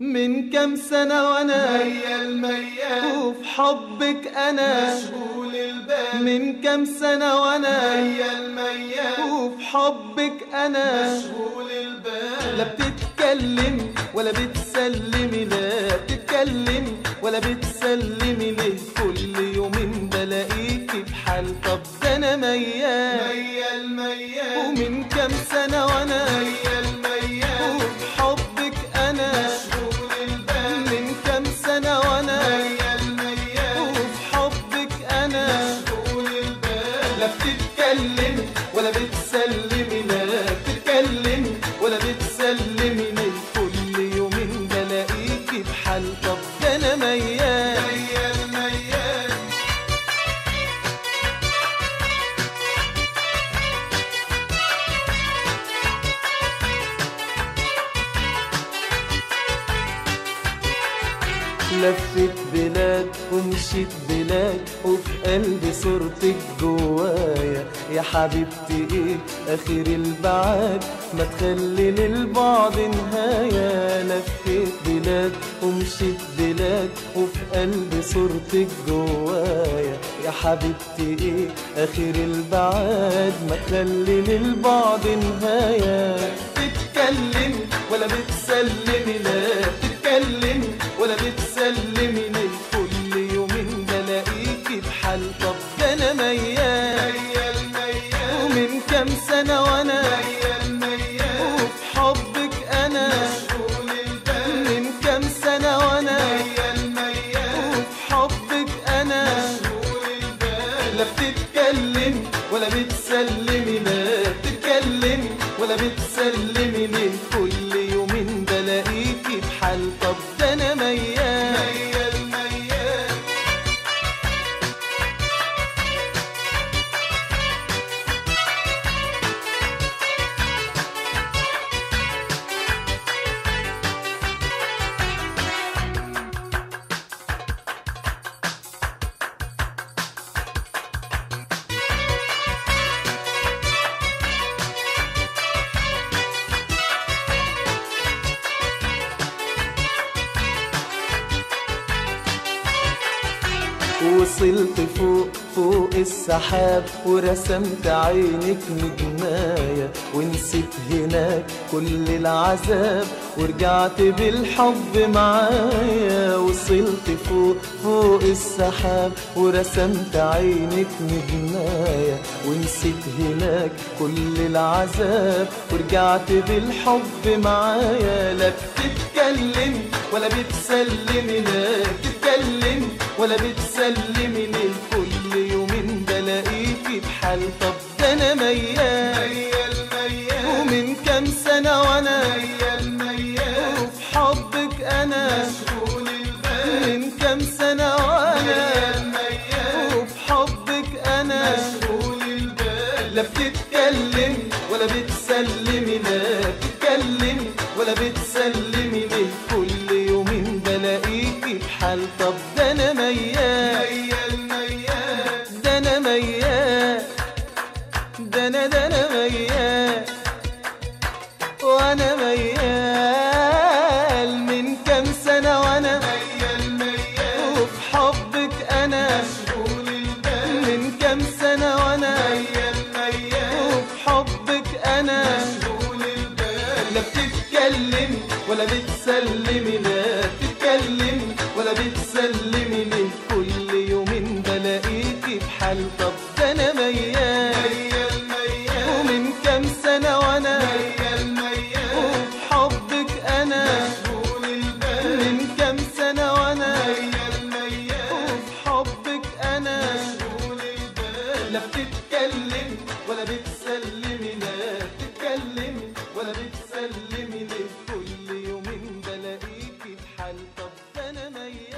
من كام سنة وانا ميال وفي حبك انا مشغول البال. من كام سنة وانا ميال وفي حبك انا مشغول البال. لا بتتكلم ولا بتسلمي، لا بتتكلم ولا بتسلمي، ليه كل يومين بلاقيكي بحال؟ طب ده انا ميال ومن كام سنة وانا ميال وفي حبك انا مشغول البال. من كام سنة وانا ميال وفي حبك انا مشغول البال. لا بتتكلم ولا بتسلمي، لا بتتكلم ولا بتسلمي، ليه كل يومين بلاقيكي بحال؟ طب ده انا ميال ميال لفت بلاد ومشيت بلاد وفي قلبي صورتك جوايا، يا حبيبتي ايه اخر البعاد ما تخلي للبعد نهاية. لفت بلاد ومشيت بلاد وفي قلبي صورتك جوايا، يا حبيبتي ايه اخر البعاد ما تخلي للبعد نهاية. بتتكلم ولا بتسلمي، لا بتتكلم ولا بتسلمي، ليه كل يومين بلاقيكي بحال؟ طب ده انا ميال ومن كام سنة وانا ميال وفي حبك انا مشغول البال. من كام سنة وانا ميال وفي حبك انا مشغول البال. لا بتتكلم ولا بتسلمي، لا بتتكلم ولا بتسلمي، ليه كل يومين بلاقيكي بحال؟ طب ده انا ميال ميال وصلت فوق السحاب ورسمت عينك نجماية، ونسيت هناك كل العذاب ورجعت بالحب معايا. وصلت فوق السحاب ورسمت عينك نجماية، ونسيت هناك كل العذاب ورجعت بالحب معايا. لا بتتكلم ولا بتسلمي، لا بتتكلم ولا بتسلمي، ليه كل يومين بلاقيكي بحال؟ طب ده انا ميال ومن كام سنة وانا ميال وفي حبك انا مشغول البال. من كام سنة وانا ميال وفي حبك انا مشغول البال. لا بتتكلم ولا بتسلمي، لا بتتكلم ولا بتسلمي، ليه كل يومين بلاقيكي بحال؟ طب ده انا ميال ده انا ميال ده انا ميال وانا ميال من كام سنة وانا ميال وفي حبك انا مشغول البال. من كام سنة وانا ميال وفي حبك انا مشغول البال. لا بتتكلم ولا بتسلمي، لا بتتكلم ولا بتسلمي، ليه كل يومين بلاقيكي بحال؟ طب ده انا ميال ومن كام سنة وانا ميال وفي حبك انا مشغول البال. من كام سنة وانا ميال وفي حبك انا مشغول البال. لا بتتكلم ولا بتسلمي، لا بتتكلم ولا بتسلمي، ليه كل يومين بلاقيكي بحال؟ طب ده انا ميال